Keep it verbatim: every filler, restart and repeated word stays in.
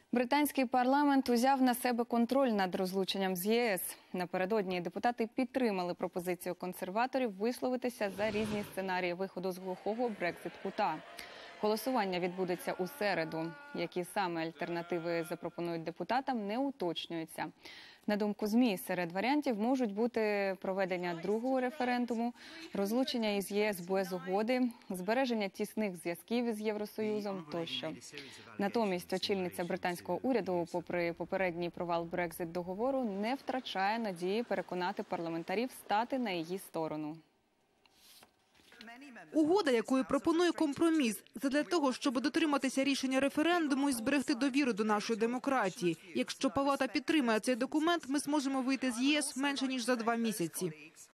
Британський парламент узяв на себе контроль над розлученням з ЄС. Напередодні депутати підтримали пропозицію консерваторів висловитися за різні сценарії виходу з глухого Брекзит-кута. Голосування відбудеться у середу. Які саме альтернативи запропонують депутатам, не уточнюється. На думку ЗМІ, серед варіантів можуть бути проведення другого референдуму, розлучення із ЄС без угоди, збереження тісних зв'язків із Євросоюзом тощо. Натомість очільниця британського уряду, попри попередній провал Брекзит-договору, не втрачає надії переконати парламентарів стати на її сторону. Угода, якою пропонує компроміс, задля того, щоб дотриматися рішення референдуму і зберегти довіру до нашої демократії. Якщо Палата підтримає цей документ, ми зможемо вийти з ЄС менше ніж за два місяці.